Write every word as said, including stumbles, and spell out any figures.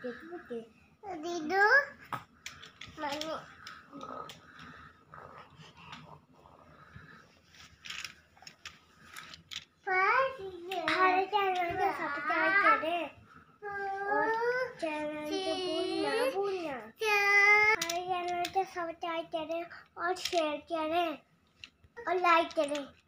दीदू mummy हमारे channel को subscribe करें और चैनल को भूलना भूलना हमारे चैनल को सब्सक्राइब करें और शेयर करें और लाइक करें।